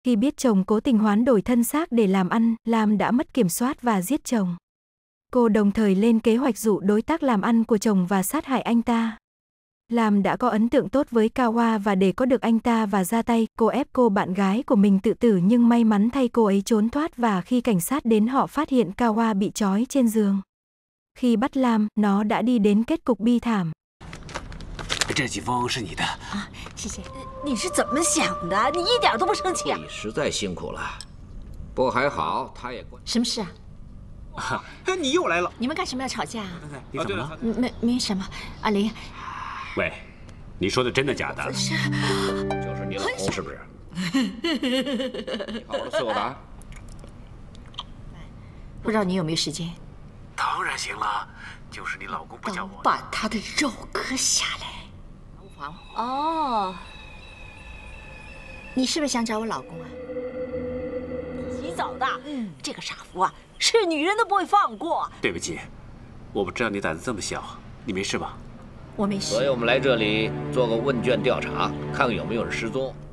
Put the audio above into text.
Khi biết chồng cố tình hoán đổi thân xác để làm ăn, Lam đã mất kiểm soát và giết chồng. Cô đồng thời lên kế hoạch dụ đối tác làm ăn của chồng và sát hại anh ta. Lam đã có ấn tượng tốt với Cao Hoa và để có được anh ta và ra tay, cô ép cô bạn gái của mình tự tử nhưng may mắn thay cô ấy trốn thoát và khi cảnh sát đến họ phát hiện Cao Hoa bị trói trên giường. Khi bắt Lam, nó đã đi đến kết cục bi thảm. 这几封是你的啊，谢谢。你是怎么想的？你一点都不生气啊！ 你实在辛苦了，不过还好，他也关。 什么事啊？ 啊，你又来了！ 你们干什么要吵架啊？ 你怎么了？ 没什么。阿林， 喂，你说的真的假的？ 是， 就是你老公是不是？你好好的伺候他啊。 不知道你有没有时间？ 当然行了，就是你老公不叫我。 把他的肉割下来。 哦，你是不是想找我老公啊？ 洗澡的，这个傻福啊，是女人都不会放过。 对不起，我不知道你胆子这么小，你没事吧？ 我没事。 所以我们来这里做个问卷调查，看看有没有人失踪。